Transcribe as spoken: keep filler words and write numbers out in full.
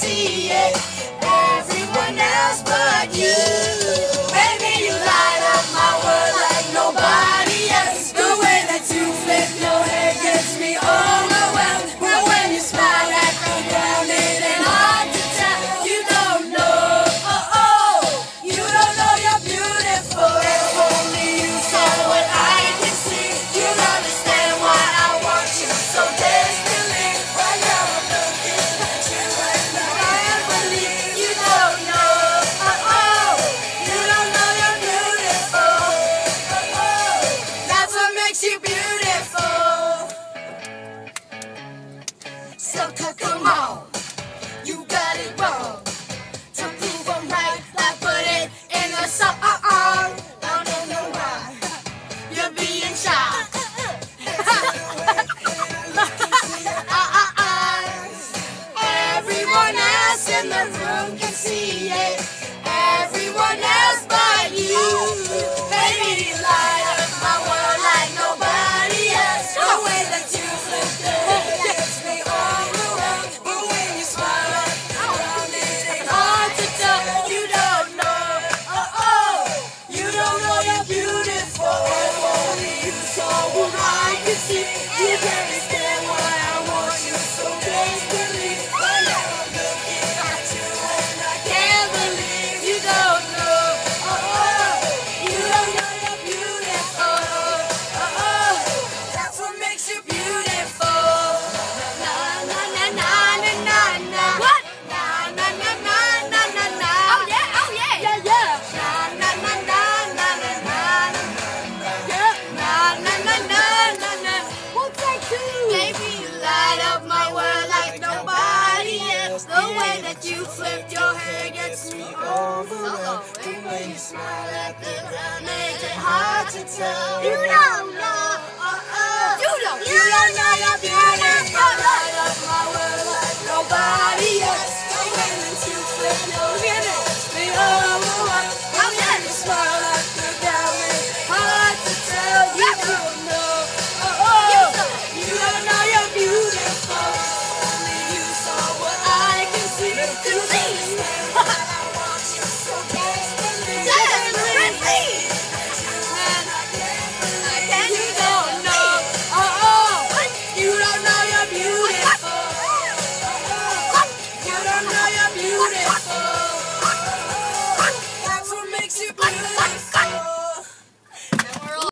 see it. Everyone else but you. Baby, you light up my world like nobody else. The way that you flip your hair gets me overwhelmed. But when you smile at the ground, it ain't hard to tell. You don't know, oh oh, you don't know you're beautiful. If only you saw what I can see, you'll understand why I want you so desperately. Right now I'm looking at you and I can't believe you don't know, oh oh, you don't know you're beautiful, oh oh, that's what makes you beautiful. So come on, you got it wrong. To prove I'm right, I put it in a song. I don't know why you're being shy. Everyone else in the room can see it. Everyone else but you. Baby, you light up my world like nobody else. The way that you flip the hair gets me overwhelmed. But when you smile at the ground, it ain't hard to tell. You don't know, oh oh, you don't know you're beautiful. If only you saw what I can see, you can understand why I want you so desperately. But now I'm looking at you and I can't believe you don't know, oh oh, you don't know you're beautiful, oh oh, that's what makes you beautiful. Na na na na na na na. What? Na na na na na na na. Oh yeah, oh yeah, yeah yeah. Na na na na na na na. Yeah. Na na na na na na. We'll take two. Baby, you light up my world like nobody else. The way that you flipped your hair gets me overwhelmed. And when you smile at the ground, makes it hard to tell. You don't know, uh uh. You don't, you don't know you're beautiful.